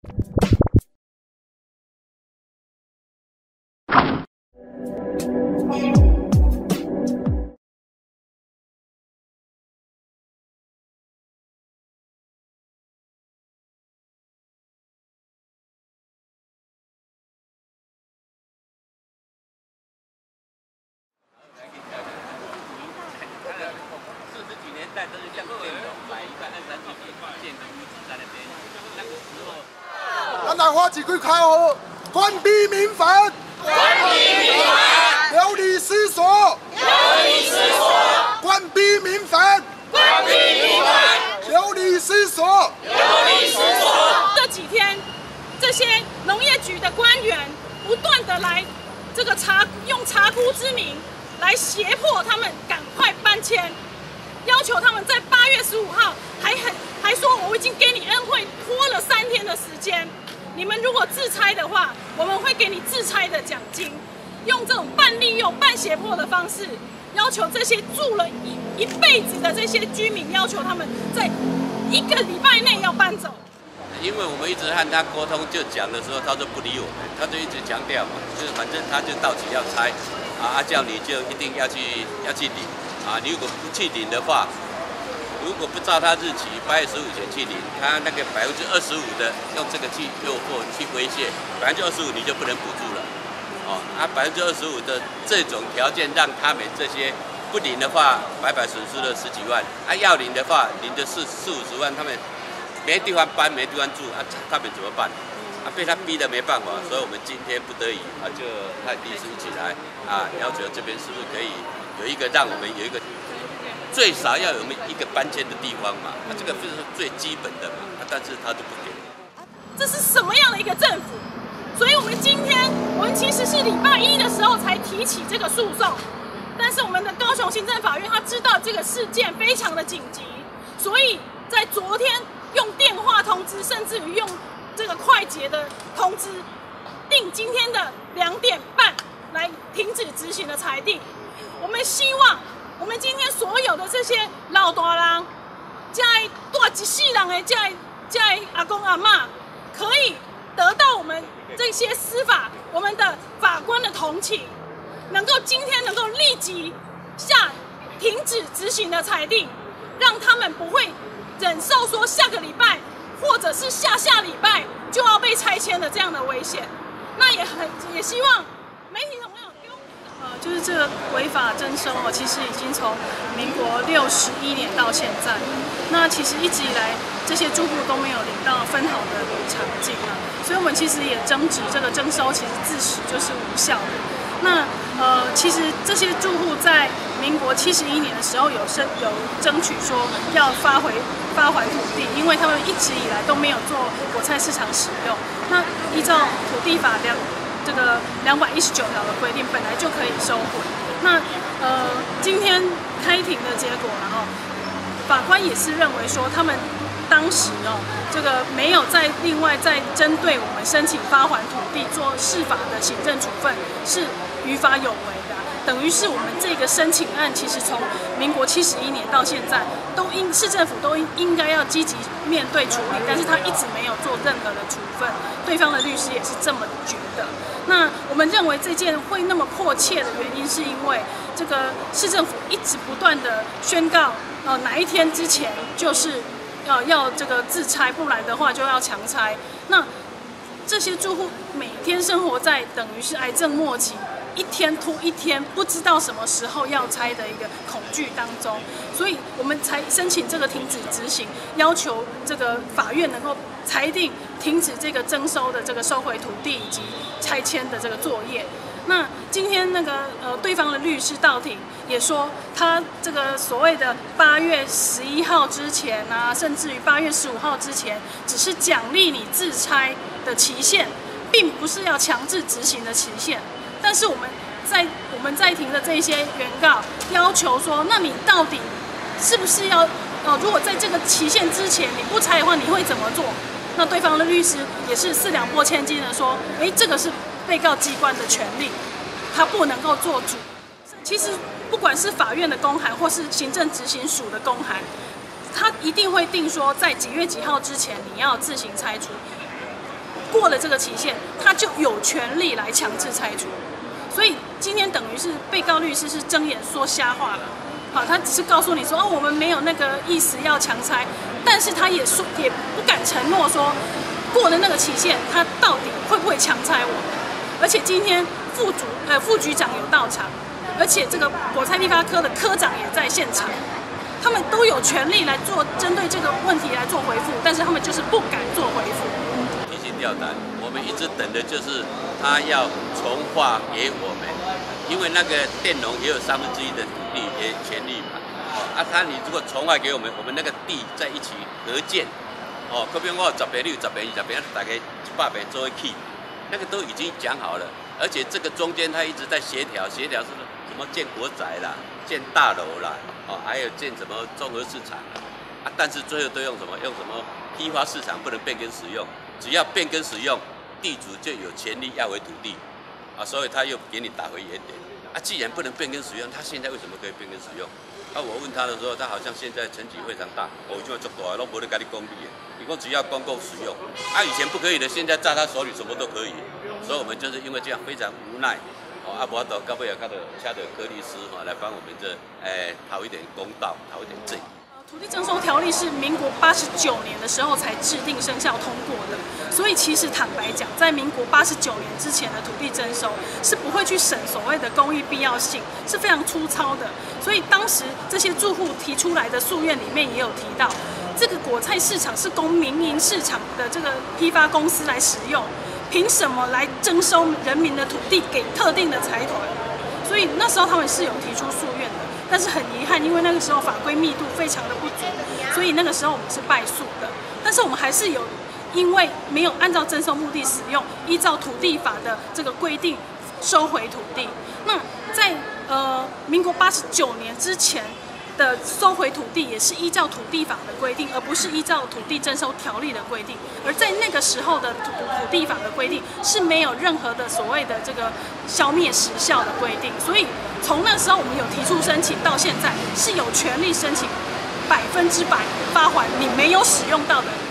代都是像电筒摆一个按3几米建个屋子在那边，那个时候。 咱来发一句口号：关闭民坟， 关闭民坟， 流离失所， 流离失所， 关闭民坟， 关闭民坟， 流离失所， 流离失所。 这几天，这些农业局的官员不断的来这个用查枯之名来胁迫他们赶快搬迁。 要求他们在8月15号还说我已经给你恩惠，拖了3天的时间。你们如果自拆的话，我们会给你自拆的奖金。用这种半利诱、半胁迫的方式，要求这些住了一辈子的这些居民，要求他们在1个礼拜内要搬走。 因为我们一直和他沟通，就讲的时候，他就不理我们，他就一直强调嘛，就是反正他就到期要拆，叫你就一定要去领。 你如果不去领的话，如果不照他日期8月15前去领，他那个25%的用这个去诱惑、去威胁，25%你就不能补助了。25%的这种条件让他们这些不领的话，白损失了10几万；要领的话，领的是40-50万，他们没地方搬、没地方住，他们怎么办？被他逼得没办法，所以我们今天不得已就和律师一起来要求这边是不是可以。 有一个让我们有一个最少要有一个搬迁的地方嘛，这个是最基本的嘛，但是他就不给。 这是什么样的一个政府？所以我们今天其实是礼拜1的时候才提起这个诉讼，但是我们的高雄行政法院他知道这个事件非常的紧急，所以在昨天用电话通知，甚至于用这个快捷的通知，定今天的2点半来停止执行的裁定。 我们希望，我们今天所有的这些老大人，在大一世人的在阿公阿嬷，可以得到我们这些司法我们的法官的同情，今天能够立即停止执行的裁定，让他们不会忍受说下个礼拜或者是下礼拜就要被拆迁的这样的危险。那也希望媒体同样。 就是这个违法征收其实已经从民国61年到现在，那其实一直以来这些住户都没有领到分好的补偿金所以我们其实也争执这个征收其实自始就是无效的。那其实这些住户在民国71年的时候有争取说要发还土地，因为他们一直以来都没有做果菜市场使用。那依照土地法这个219条的规定，本来就可以收回。那今天开庭的结果法官也是认为说，他们当时这个没有另外再针对我们申请发还土地做释法的行政处分是于法有违的，等于是我们这个申请案其实从民国71年到现在，市政府都应该要积极面对处理，但是他一直没有做任何的处分，对方的律师也是这么觉得。那我们认为这件会那么迫切的原因，是因为这个市政府一直不断的宣告，哪一天之前就是要这个自拆，不然的话就要强拆。那这些住户每天生活在等于是癌症末期，一天拖一天，不知道什么时候要拆的一个恐惧当中，所以我们才申请这个停止执行，要求这个法院能够裁定停止这个征收的这个收回土地以及拆迁的这个作业。那今天对方的律师到庭也说，他这个所谓的8月11号之前甚至于8月15号之前，只是奖励你自拆的期限，并不是要强制执行的期限。但是我们在庭的这些原告要求说，那你到底是不是要如果在这个期限之前你不拆的话，你会怎么做？那对方的律师也是4两拨千斤的说，这个是被告机关的权利，他不能够做主。其实不管是法院的公函或是行政执行署的公函，他一定会定说在几月几号之前你要自行拆除。 过了这个期限，他就有权利来强制拆除。所以今天等于是被告律师是睁眼说瞎话了。好，他只是告诉你说，哦，我们没有那个意思要强拆，但是他也不敢承诺说过了那个期限，他到底会不会强拆我。而且今天副局长有到场，而且这个果菜批发科的科长也在现场，他们都有权利来做针对这个问题来做回复，但是他们就是不敢做回复。 提醒调查，我们一直等的就是他要重划给我们，因为那个佃农也有1/3的土地也权利嘛。你如果重划给我们，我们那个地在一起合建，可比我10坪，你有10坪，20坪，大概100坪做一起。那个都已经讲好了，而且这个中间他一直在协调是什么建国宅啦、建大楼啦，还有建什么综合市场啊，但是最后都用什么批发市场不能变更使用，只要变更使用，地主就有权利要回土地，所以他又给你打回原点。既然不能变更使用，他现在为什么可以变更使用？我问他的时候，他好像现在成绩非常大，我就做大，都没得跟你公理。你说只要公共使用，以前不可以的，现在在他手里什么都可以。所以我们就是因为这样非常无奈，我到到尾要到请到柯律师来帮我们讨一点公道，讨一点正义。 土地征收条例是民国89年的时候才制定生效通过的，所以其实坦白讲，在民国89年之前的土地征收是不会去审所谓的公益必要性，是非常粗糙的。所以当时这些住户提出来的诉愿里面也有提到，这个果菜市场是供民营市场的这个批发公司来使用，凭什么来征收人民的土地给特定的财团？所以那时候他们是有提出诉愿的。但是很遗憾，因为那个时候法规密度非常的不足，所以那个时候我们是败诉的。但是我们还是有，因为没有按照征收目的使用，依照土地法的这个规定收回土地。那在民国89年之前的收回土地，也是依照土地法的规定，而不是依照土地征收条例的规定。而在那个时候的土地法的规定是没有任何的所谓的这个消灭时效的规定，所以从那时候我们有提出申请到现在是有权利申请100%发还你没有使用到的